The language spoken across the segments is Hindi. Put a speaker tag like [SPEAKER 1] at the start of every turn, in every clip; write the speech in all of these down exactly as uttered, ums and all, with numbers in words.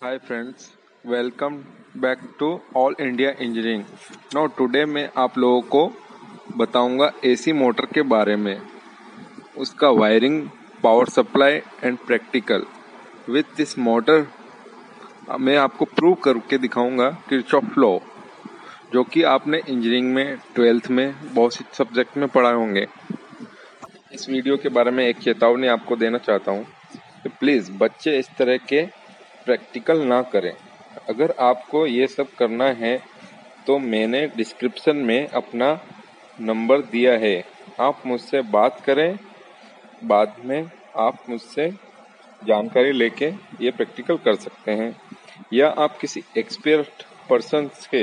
[SPEAKER 1] Hi friends, welcome back to all India engineering. No today मैं आप लोगों को बताऊंगा एसी मोटर के बारे में, उसका wiring, power supply and practical. With this motor मैं आपको प्रूव करके दिखाऊंगा किरचॉफ लॉ, जो कि आपने इंजीनियरिंग में ट्वेल्थ में बहुत सी सब्जेक्ट में पढ़ाए होंगे। इस वीडियो के बारे में एक चेतावनी आपको देना चाहता हूँ कि प्लीज़ बच्चे इस तरह के प्रैक्टिकल ना करें। अगर आपको ये सब करना है तो मैंने डिस्क्रिप्शन में अपना नंबर दिया है, आप मुझसे बात करें। बाद में आप मुझसे जानकारी लेके ये प्रैक्टिकल कर सकते हैं, या आप किसी एक्सपर्ट पर्सन के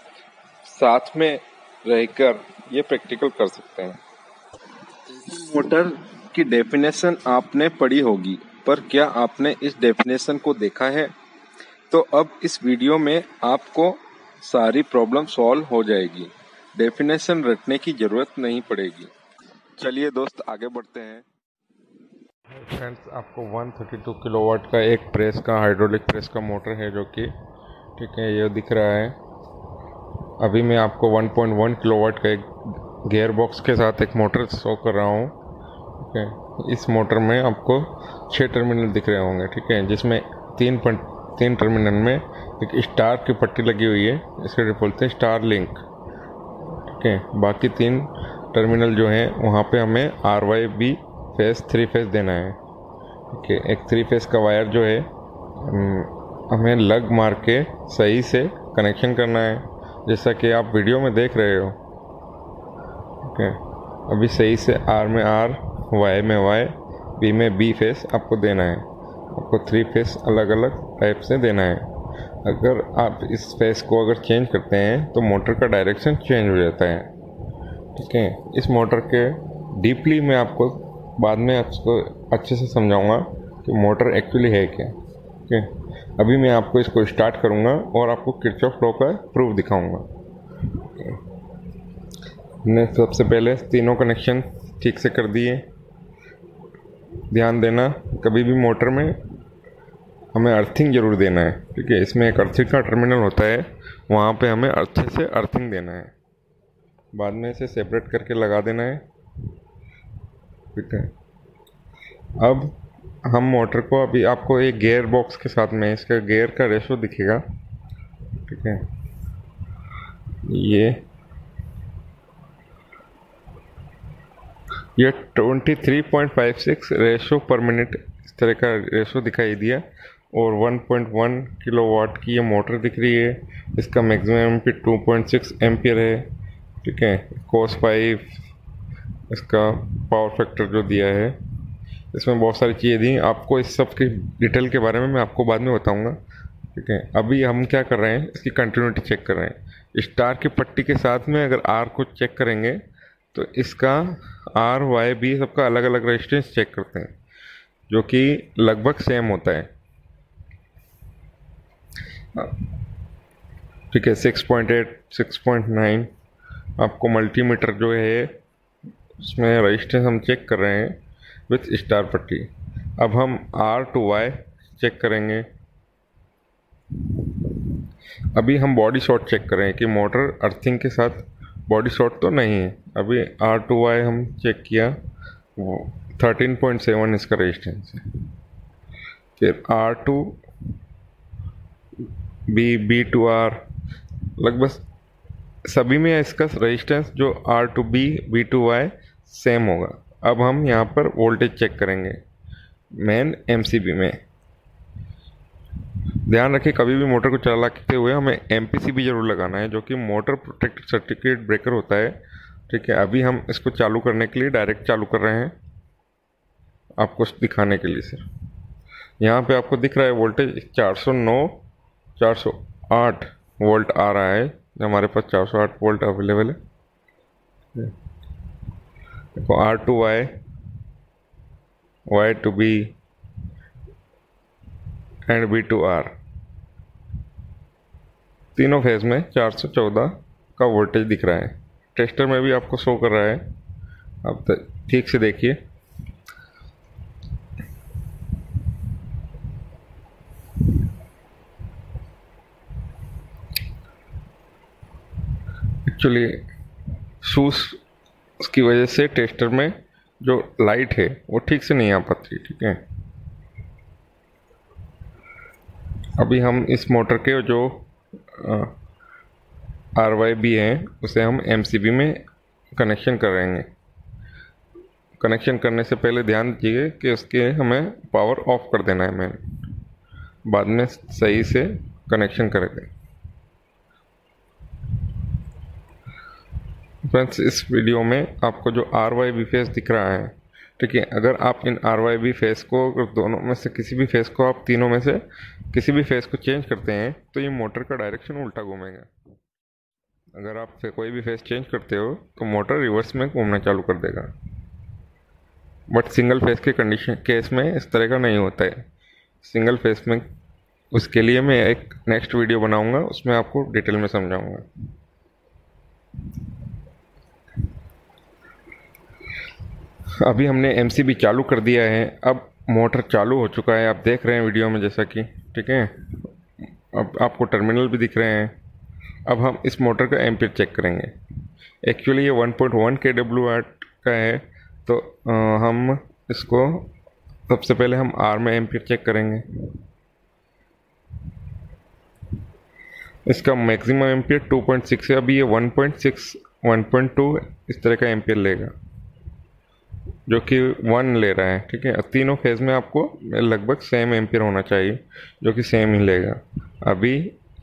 [SPEAKER 1] साथ में रहकर ये प्रैक्टिकल कर सकते हैं। मोटर की डेफिनेशन आपने पढ़ी होगी, पर क्या आपने इस डेफिनेशन को देखा है? तो अब इस वीडियो में आपको सारी प्रॉब्लम सॉल्व हो जाएगी, डेफिनेशन रटने की ज़रूरत नहीं पड़ेगी। चलिए दोस्त, आगे बढ़ते हैं। फ्रेंड्स, आपको एक सौ बत्तीस किलोवाट का एक प्रेस का हाइड्रोलिक प्रेस का मोटर है, जो कि ठीक है ये दिख रहा है। अभी मैं आपको एक पॉइंट एक किलोवाट का एक गियर बॉक्स के साथ एक मोटर शो कर रहा हूँ। ठीक है, इस मोटर में आपको छः टर्मिनल दिख रहे होंगे। ठीक है, जिसमें तीन तीन टर्मिनल में एक स्टार की पट्टी लगी हुई है, इसके बोलते हैं स्टार लिंक। ठीक है, बाकी तीन टर्मिनल जो हैं वहाँ पे हमें R Y B phase three phase देना है। ठीक है, एक थ्री फेस का वायर जो है हमें लग मार के सही से कनेक्शन करना है, जैसा कि आप वीडियो में देख रहे हो। ठीक है, अभी सही से आर में आर, वाई में वाई, बी में बी फेस आपको देना है। आपको थ्री फेस अलग अलग टाइप से देना है। अगर आप इस फेस को अगर चेंज करते हैं तो मोटर का डायरेक्शन चेंज हो जाता है। ठीक है, इस मोटर के डीपली मैं आपको बाद में आपको अच्छे से समझाऊंगा कि मोटर एक्चुअली है क्या। ठीक है, अभी मैं आपको इसको स्टार्ट करूंगा और आपको किरचॉफ लॉ का प्रूफ दिखाऊंगा। हमने सबसे पहले तीनों कनेक्शन ठीक से कर दिए। ध्यान देना, कभी भी मोटर में हमें अर्थिंग ज़रूर देना है। ठीक है, इसमें एक अर्थिंग का टर्मिनल होता है, वहाँ पे हमें अच्छे से अर्थिंग देना है। बाद में इसे सेपरेट करके लगा देना है। ठीक है, अब हम मोटर को, अभी आपको एक गियर बॉक्स के साथ में इसका गियर का रेशो दिखेगा। ठीक है, ये ये तेईस पॉइंट पाँच छह रेशो पर मिनट इस तरह का रेशो दिखाई दिया, और एक पॉइंट एक किलोवाट की ये मोटर दिख रही है। इसका मैक्सिमम एम्पीयर दो पॉइंट छह एम्पीयर है। ठीक है, कोस फाइव इसका पावर फैक्टर जो दिया है, इसमें बहुत सारी चीज़ें दी। आपको इस सब की डिटेल के बारे में मैं आपको बाद में बताऊंगा। ठीक है, अभी हम क्या कर रहे हैं, इसकी कंटिन्यूटी चेक कर रहे हैं। स्टार की पट्टी के साथ में अगर आर को चेक करेंगे तो इसका आर वाई बी सबका अलग अलग रेजिस्टेंस चेक करते हैं, जो कि लगभग सेम होता है। ठीक है, six point eight, six point nine आपको मल्टीमीटर जो है उसमें रेजिस्टेंस हम चेक कर रहे हैं विथ स्टार पट्टी। अब हम आर टू वाई चेक करेंगे। अभी हम बॉडी शॉर्ट चेक कर रहे हैं कि मोटर अर्थिंग के साथ बॉडी शॉर्ट तो नहीं है। अभी आर टू वाई हम चेक किया, वो थर्टीन पॉइंट सेवन इसका रेजिस्टेंस है। फिर R to B, B to R, लगभग सभी में इसका रेजिस्टेंस जो R to B, B to Y same होगा। अब हम यहाँ पर वोल्टेज चेक करेंगे मेन एमसीबी में। ध्यान रखें, कभी भी मोटर को चलाते हुए हमें एमपीसीबी जरूर लगाना है, जो कि मोटर प्रोटेक्टेड सर्किट ब्रेकर होता है। ठीक है, अभी हम इसको चालू करने के लिए डायरेक्ट चालू कर रहे हैं, आपको दिखाने के लिए सिर्फ। यहाँ पे आपको दिख रहा है वोल्टेज चार सौ नौ, चार सौ आठ वोल्ट आ रहा है। हमारे पास चार सौ आठ वोल्ट अवेलेबल है। देखो, R to Y, Y to B and B to R, तीनों फेज में चार सौ चौदह का वोल्टेज दिख रहा है। टेस्टर में भी आपको शो कर रहा है, आप ठीक से देखिए। एक्चुअली शूज़ की वजह से टेस्टर में जो लाइट है वो ठीक से नहीं आ पाती। ठीक है, अभी हम इस मोटर के जो आर वाई बी हैं उसे हम एम सी बी में कनेक्शन करेंगे। कनेक्शन करने से पहले ध्यान दीजिए कि उसके हमें पावर ऑफ कर देना है, मैंने बाद में सही से कनेक्शन करेंगे। फ्रेंड्स, इस वीडियो में आपको जो आर वाई बी फेस दिख रहा है, ठीक है, अगर आप इन आर वाई बी फेस को, अगर दोनों में से किसी भी फेस को, आप तीनों में से किसी भी फेस को चेंज करते हैं तो ये मोटर का डायरेक्शन उल्टा घूमेगा। अगर आप कोई भी फेस चेंज करते हो तो मोटर रिवर्स में घूमना चालू कर देगा। बट सिंगल फेस के कंडीशन केस में इस तरह का नहीं होता है। सिंगल फेस में उसके लिए मैं एक नेक्स्ट वीडियो बनाऊंगा, उसमें आपको डिटेल में समझाऊंगा। अभी हमने एम सी बी चालू कर दिया है, अब मोटर चालू हो चुका है, आप देख रहे हैं वीडियो में जैसा कि, ठीक है। अब आपको टर्मिनल भी दिख रहे हैं। अब हम इस मोटर का एम्पीयर चेक करेंगे। एक्चुअली ये one point one K W watt का है, तो आ, हम इसको सबसे पहले हम आर में एम्पीयर चेक करेंगे। इसका maximum ampere two point six है, अभी ये one point six one point two इस तरह का एम्पीयर लेगा, जो कि वन ले रहा है। ठीक है, तीनों फेज में आपको लगभग सेम एम्पीयर होना चाहिए, जो कि सेम ही लेगा। अभी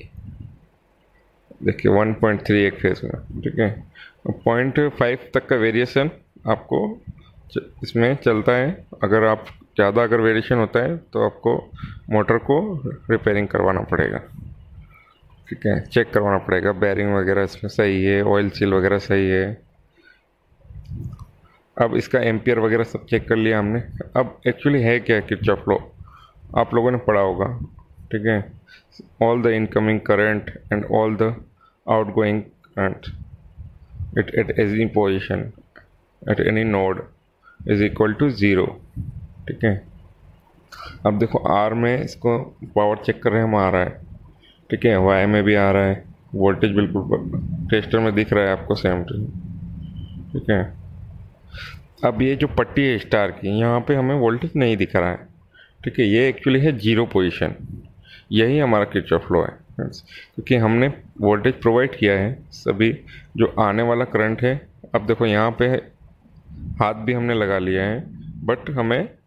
[SPEAKER 1] देखिए वन पॉइंट थ्री एक फेज में, ठीक है। पॉइंट फाइव तक का वेरिएशन आपको इसमें चलता है। अगर आप ज़्यादा अगर वेरिएशन होता है तो आपको मोटर को रिपेयरिंग करवाना पड़ेगा, ठीक है, चेक करवाना पड़ेगा, बैरिंग वगैरह इसमें सही है, ऑयल सील वगैरह सही है। अब इसका एम्पियर वगैरह सब चेक कर लिया हमने। अब एक्चुअली है क्या किरचॉफ लॉ, आप लोगों ने पढ़ा होगा, ठीक है। All the incoming current and all the outgoing current it at any position at any node is equal to zero, ठीक है। अब देखो आर में इसको पावर चेक कर रहे हैं हम, आ रहा है, ठीक है, वाई में भी आ रहा है, वोल्टेज बिल्कुल टेस्टर में दिख रहा है आपको सेम, ठीक है। अब ये जो पट्टी है स्टार की, यहाँ पे हमें वोल्टेज नहीं दिख रहा है, ठीक है, ये एक्चुअली है जीरो पोजीशन। यही हमारा किरचॉफ लॉ है, क्योंकि हमने वोल्टेज प्रोवाइड किया है सभी जो आने वाला करंट है। अब देखो यहाँ पे हाथ भी हमने लगा लिया है, बट हमें